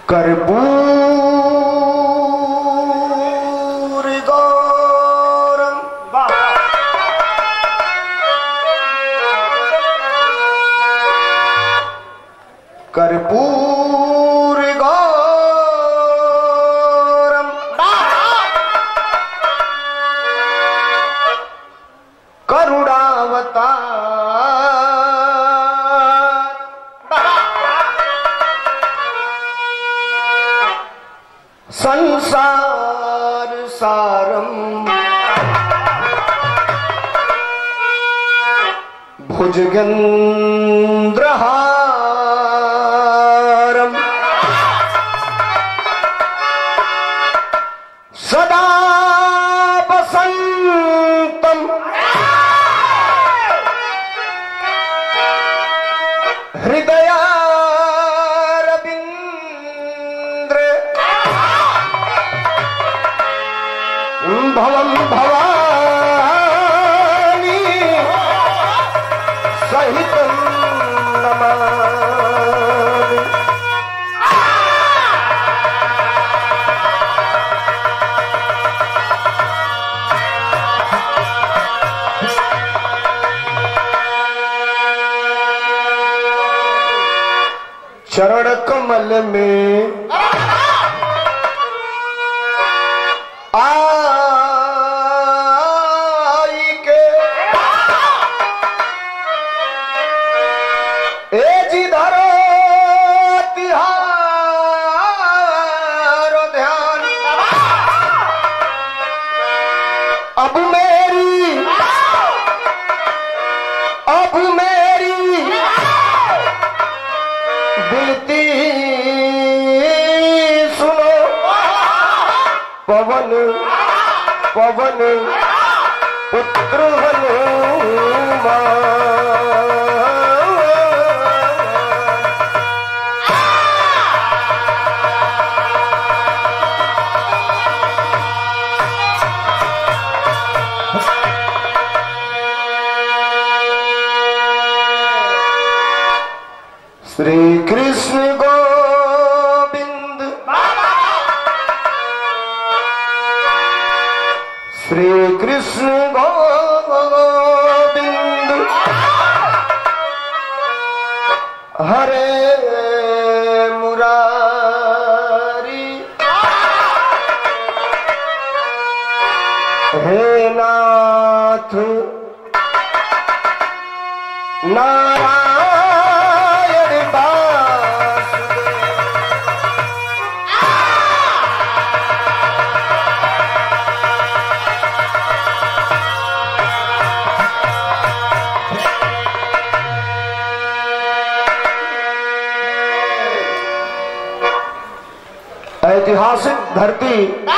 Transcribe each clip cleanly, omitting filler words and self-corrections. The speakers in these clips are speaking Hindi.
कर्पूर गौरम कर्पूर गौरम करुणावतार संसार सारम भुजगेन्द्रहारम सदा वसंतम हृदयारविंद्र भवम भवानी सहितं नमामि। चरण कमल में आई के ए जी धरो तिहारो ध्यान अब मेरी बिनती सुनो पवन पवन पुत्र श्री कृष्ण गोविंद श्री कृष्ण गोविंद हरे मुरारी हे नाथ नारायण ऐतिहासिक धरती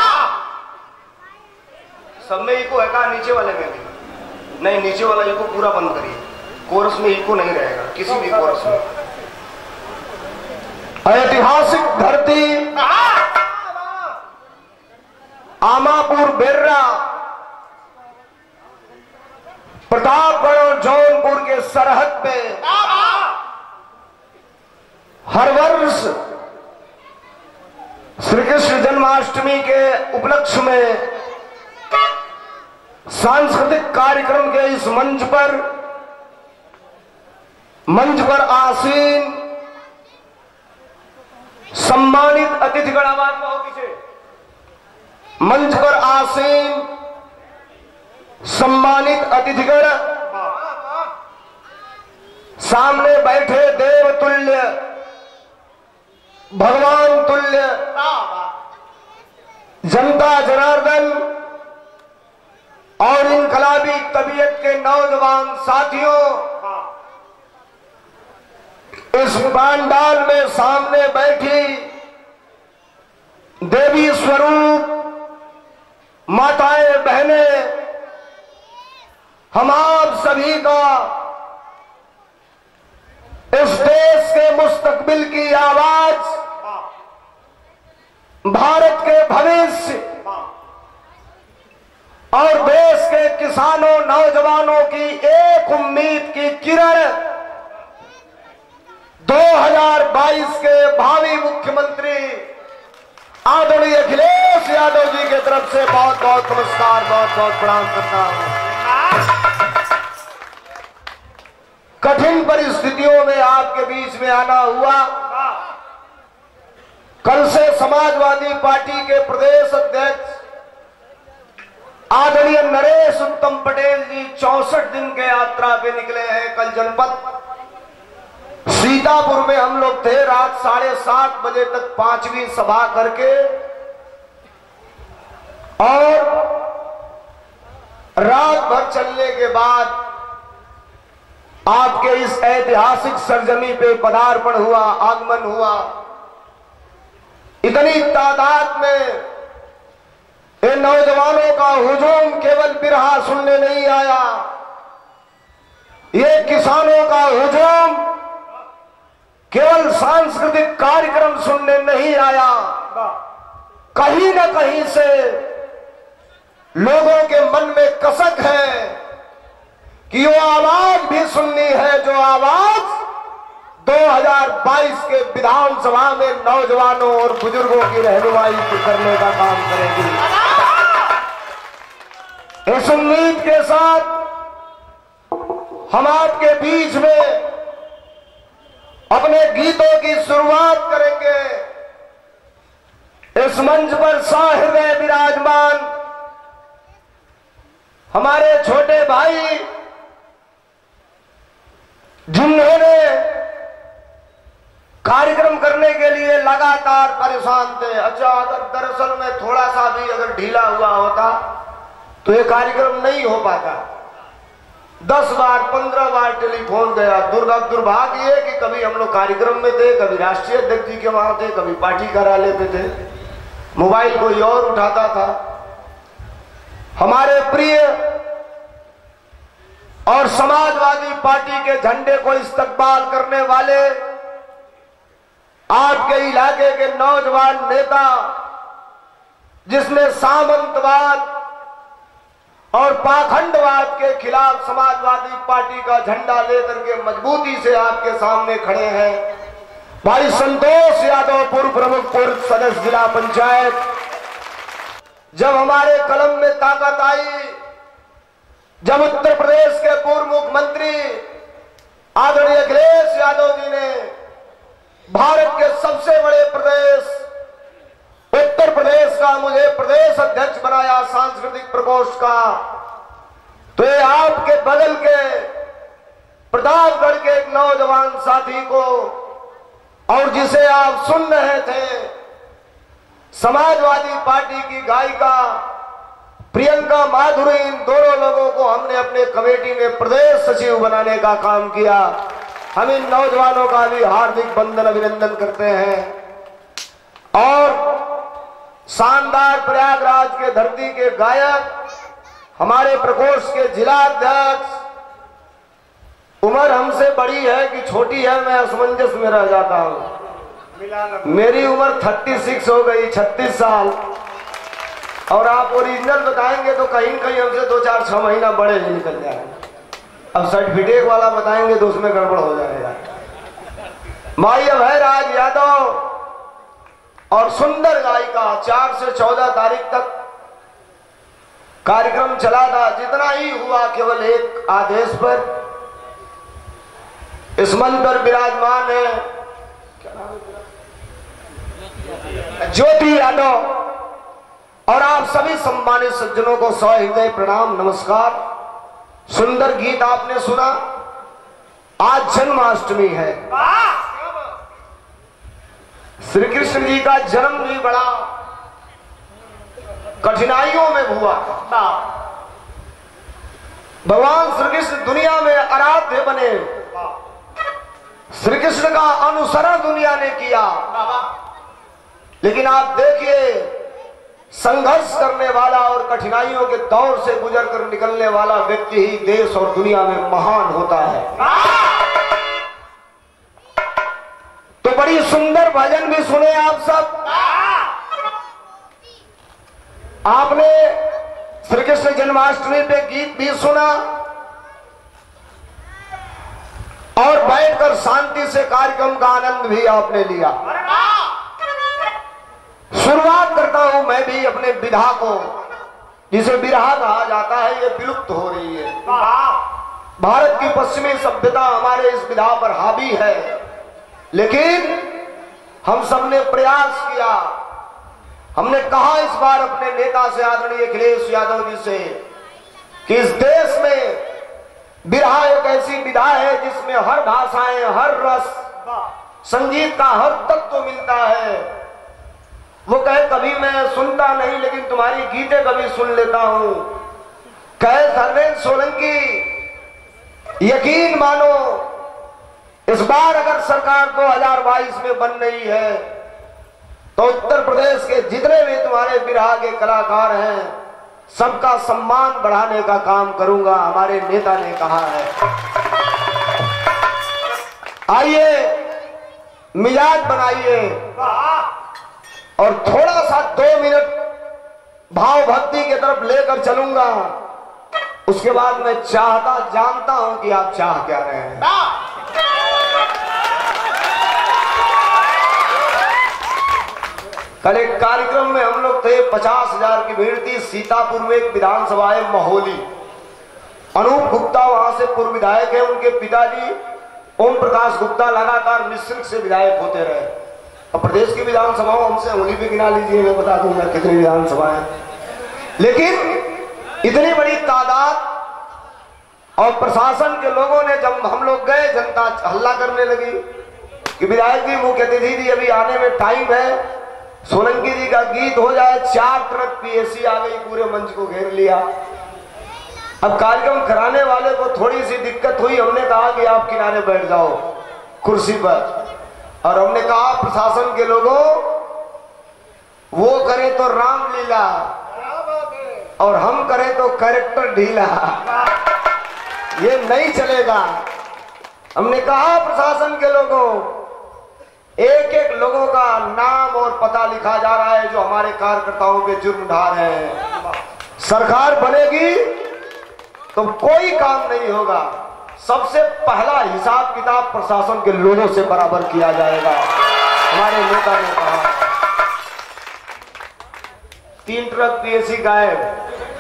सब में इको है का, नीचे वाले में भी नहीं, नीचे वाला इको पूरा बंद करिए, कोरस में इको नहीं रहेगा किसी भी कोरस में। ऐतिहासिक धरती आमापुर बेर्रा प्रतापगढ़ और जौनपुर के सरहद पे हर वर्ष श्री कृष्ण जन्माष्टमी के उपलक्ष्य में सांस्कृतिक कार्यक्रम के इस मंच पर आसीन सम्मानित अतिथिगण, आवाज में हो पीछे, मंच पर आसीन सम्मानित अतिथिगण, सामने बैठे देवतुल्य भगवान तुल्य जनता जनार्दन और इनकलाबी तबीयत के नौजवान साथियों, इस पंडाल में सामने बैठी देवी स्वरूप माताएं बहनें, हम आप सभी का इस देश के मुस्तकबिल की आवाज, भारत के भविष्य और देश के किसानों नौजवानों की एक उम्मीद की किरण 2022 के भावी मुख्यमंत्री आदरणीय अखिलेश यादव जी की तरफ से बहुत बहुत नमस्कार, बहुत बहुत प्रणाम करता हूं। कठिन परिस्थितियों में आपके बीच में आना हुआ। कल से समाजवादी पार्टी के प्रदेश अध्यक्ष आदरणीय नरेश उत्तम पटेल जी 64 दिन के यात्रा पे निकले हैं। कल जनपद सीतापुर में हम लोग थे, रात 7:30 बजे तक 5वीं सभा करके और रात भर चलने के बाद आपके इस ऐतिहासिक सरजमी पे पदार्पण हुआ, आगमन हुआ। इतनी तादाद में इन नौजवानों का हुजूम केवल बिरहा सुनने नहीं आया, ये किसानों का हुजूम केवल सांस्कृतिक कार्यक्रम सुनने नहीं आया, कहीं न कहीं से लोगों के मन में कसक है कि वो आवाज भी सुननी है जो आवाज 2022 के विधानसभा में नौजवानों और बुजुर्गों की रहनुमाई करने का काम करेगी। इस उम्मीद के साथ हम आपके बीच में अपने गीतों की शुरुआत करेंगे। इस मंच पर सहृदय विराजमान हमारे छोटे भाई जिन्होंने कार्यक्रम करने के लिए लगातार परेशान थे। अच्छा, अगर दरअसल में थोड़ा सा भी अगर ढीला हुआ होता तो ये कार्यक्रम नहीं हो पाता। 10 बार 15 बार टेलीफोन गया। दुर्भाग्य है कि कभी हम लोग कार्यक्रम में थे, कभी राष्ट्रीय अध्यक्ष जी के वहां थे, कभी पार्टी कार्यालय पे थे, मोबाइल कोई और उठाता था। हमारे प्रिय और समाजवादी पार्टी के झंडे को इस्तकबाल करने वाले आपके इलाके के नौजवान नेता, जिसने सामंतवाद और पाखंडवाद के खिलाफ समाजवादी पार्टी का झंडा लेकर के मजबूती से आपके सामने खड़े हैं, भाई संतोष यादव, पूर्व प्रमुख, पूर्व सदस्य जिला पंचायत। जब हमारे कलम में ताकत आई, जब उत्तर प्रदेश के पूर्व मुख्यमंत्री आदरणीय अखिलेश यादव जी ने भारत के सबसे बड़े प्रदेश उत्तर प्रदेश का मुझे प्रदेश अध्यक्ष बनाया सांस्कृतिक प्रकोष्ठ का, तो ये आपके बगल के प्रतापगढ़ के एक नौजवान साथी को और जिसे आप सुन रहे थे, समाजवादी पार्टी की गायिका प्रियंका माधुरी, इन दोनों लोगों को हमने अपने कमेटी में प्रदेश सचिव बनाने का काम किया। हम इन नौजवानों का भी हार्दिक वंदन अभिनंदन करते हैं। और शानदार प्रयागराज के धरती के गायक हमारे प्रकोष्ठ के जिला अध्यक्ष, उम्र हमसे बड़ी है कि छोटी है, मैं असमंजस में रह जाता हूं। मेरी उम्र 36 हो गई, 36 साल, और आप ओरिजिनल बताएंगे तो कहीं कहीं हमसे 2-4-6 महीना बड़े ही निकल जाएंगे। अब सर्टिफिकेट वाला बताएंगे तो उसमें गड़बड़ हो जाएगा। माई अभयराज यादव और सुंदर गायिका 4 से 14 तारीख तक कार्यक्रम चला था। जितना ही हुआ केवल एक आदेश पर। इस मंच पर विराजमान है ज्योति यादव, और आप सभी सम्मानित सज्जनों को सहृदय प्रणाम, नमस्कार। सुंदर गीत आपने सुना। आज जन्माष्टमी है, श्री कृष्ण जी का जन्म भी बड़ा कठिनाइयों में हुआ। भगवान श्री कृष्ण दुनिया में आराध्य बने, श्री कृष्ण का अनुसरण दुनिया ने किया, लेकिन आप देखिए संघर्ष करने वाला और कठिनाइयों के दौर से गुजर कर निकलने वाला व्यक्ति ही देश और दुनिया में महान होता है। तो बड़ी सुंदर भजन भी सुने आप सब। आपने श्री कृष्ण जन्माष्टमी पे गीत भी सुना और बैठकर शांति से कार्यक्रम का आनंद भी आपने लिया। शुरुआत अपने विधा को, जिसे बिरहा कहा जाता है, ये विलुप्त हो रही है। भारत की पश्चिमी सभ्यता हमारे इस विधा पर हावी है, लेकिन हम सबने प्रयास किया। हमने कहा इस बार अपने नेता से, आदरणीय अखिलेश यादव जी से, कि इस देश में बिरहा एक ऐसी विधा है जिसमें हर भाषाएं, हर रस, संगीत का हर तत्व मिलता है। वो कहे कभी मैं सुनता नहीं लेकिन तुम्हारी गीतें कभी सुन लेता हूं। कहे धर्मेंद्र सोलंकी, यकीन मानो इस बार अगर सरकार 2022 में बन रही है तो उत्तर प्रदेश के जितने भी तुम्हारे बिरहा के कलाकार हैं सबका सम्मान बढ़ाने का काम करूंगा, हमारे नेता ने कहा है। आइए मिजाज बनाइए और थोड़ा सा 2 मिनट भाव भक्ति की तरफ लेकर चलूंगा। उसके बाद मैं जानता हूं कि आप चाह क्या रहे हैं। कल एक कार्यक्रम में हम लोग थे, 50,000 की भीड़ थी। सीतापुर में एक विधानसभा है महोली। अनूप गुप्ता वहां से पूर्व विधायक है, उनके पिताजी ओम प्रकाश गुप्ता लगातार मिश्रिक से विधायक होते रहे। और प्रदेश की विधानसभाओं हमसे उंगली पे गिना लीजिए, मैं बता दूंगा कितनी विधानसभा है। लेकिन इतनी बड़ी तादाद और प्रशासन के लोगों ने, जब हम लोग गए, जनता हल्ला करने लगी कि विधायक जी, मुख्य अतिथि जी, अभी आने में टाइम है, सोलंकी जी का गीत हो जाए। 4 ट्रक पीएसी आ गई, पूरे मंच को घेर लिया। अब कार्यक्रम कराने वाले को थोड़ी सी दिक्कत हुई। हमने कहा कि आप किनारे बैठ जाओ कुर्सी पर, और हमने कहा प्रशासन के लोगों, वो करे तो रामलीला और हम करें तो कैरेक्टर ढीला, ये नहीं चलेगा। हमने कहा प्रशासन के लोगों, एक एक लोगों का नाम और पता लिखा जा रहा है जो हमारे कार्यकर्ताओं पे जुर्म ढा रहे हैं। सरकार बनेगी तो कोई काम नहीं होगा, सबसे पहला हिसाब किताब प्रशासन के लोगों से बराबर किया जाएगा, हमारे नेता ने कहा। 3 ट्रक पीएसी गायब,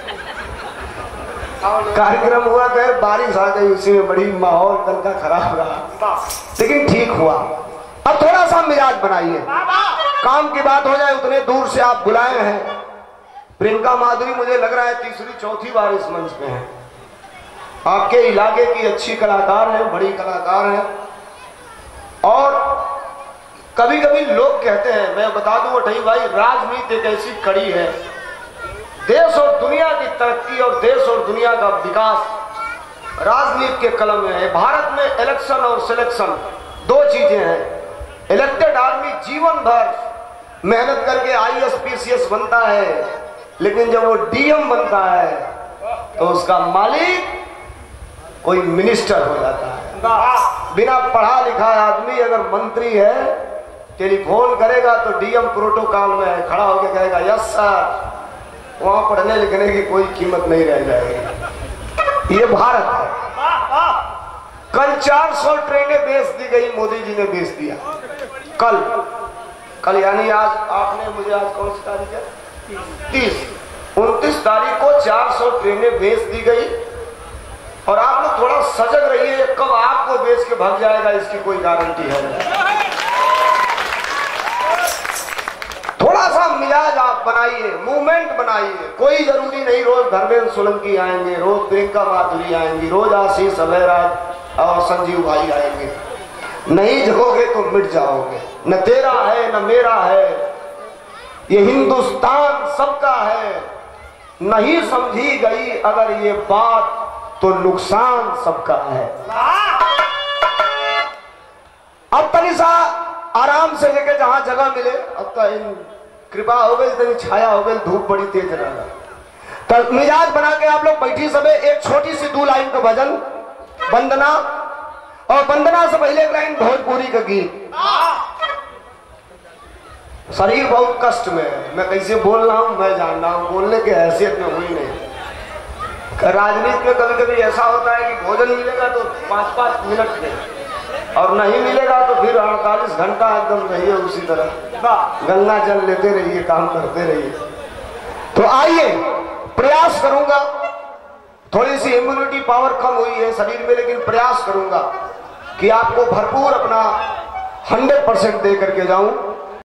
कार्यक्रम हुआ, गए, बारिश आ गई, उसी में बड़ी माहौल कल का खराब रहा, लेकिन ठीक हुआ। अब थोड़ा सा मिजाज बनाइए, काम की बात हो जाए। उतने दूर से आप बुलाए हैं। प्रियंका माधुरी मुझे लग रहा है 3री-4थी बार इस मंच पे है। आपके इलाके की अच्छी कलाकार हैं, बड़ी कलाकार हैं। और कभी कभी लोग कहते हैं, मैं बता दूं अठई भाई, राजनीति एक ऐसी कड़ी है, देश और दुनिया की तरक्की और देश और दुनिया का विकास राजनीति के कलम में है। भारत में इलेक्शन और सिलेक्शन 2 चीजें हैं। इलेक्टेड आदमी जीवन भर मेहनत करके IAS PCS बनता है, लेकिन जब वो DM बनता है तो उसका मालिक कोई मिनिस्टर हो जाता है। बिना पढ़ा लिखा आदमी अगर मंत्री है, टेलीफोन करेगा तो DM प्रोटोकॉल में खड़ा होकर कहेगा यस सर, वहां पढ़ने लिखने की कोई कीमत नहीं रह जाएगी। ये भारत है। कल 400 ट्रेनें बेच दी गई, मोदी जी ने बेच दिया। कल यानी आज आपने मुझे, आज कौन सी तारीख है? 29 तारीख को 400 ट्रेनें बेच दी गई। और आप लोग थोड़ा सजग रहिए, कब आपको बेच के भाग जाएगा इसकी कोई गारंटी है नहीं। थोड़ा सा मिजाज आप बनाइए, मूवमेंट बनाइए। कोई जरूरी नहीं रोज धर्मेंद्र सोलंकी आएंगे, रोज प्रियंका माधुरी आएंगी, रोज आशीष अभयराज और संजीव भाई आएंगे। नहीं जगोगे तो मिट जाओगे। न तेरा है न मेरा है, ये हिंदुस्तान सबका है। नहीं समझी गई अगर ये बात तो नुकसान सबका है। अब तनिसा आराम से लेके जहां जगह मिले। अब तो इन कृपा हो गई, इतनी छाया हो गई, धूप बड़ी तेज रहा, तो मिजाज बना के आप लोग बैठी सबे। एक छोटी सी 2 लाइन का भजन, वंदना, और वंदना से पहले एक लाइन भोजपुरी का गीत। शरीर बहुत कष्ट में है, मैं कैसे बोल रहा हूं मैं जान रहा हूं, बोलने की हैसियत में हुई नहीं। राजनीति में कभी कभी ऐसा होता है कि भोजन मिलेगा तो 5-5 मिनट में, और नहीं मिलेगा तो फिर 48 घंटा एकदम रहिए उसी तरह, गंगा जल लेते रहिए, काम करते रहिए। तो आइए, प्रयास करूंगा, थोड़ी सी इम्यूनिटी पावर कम हुई है शरीर में, लेकिन प्रयास करूंगा कि आपको भरपूर अपना 100% दे करके जाऊं।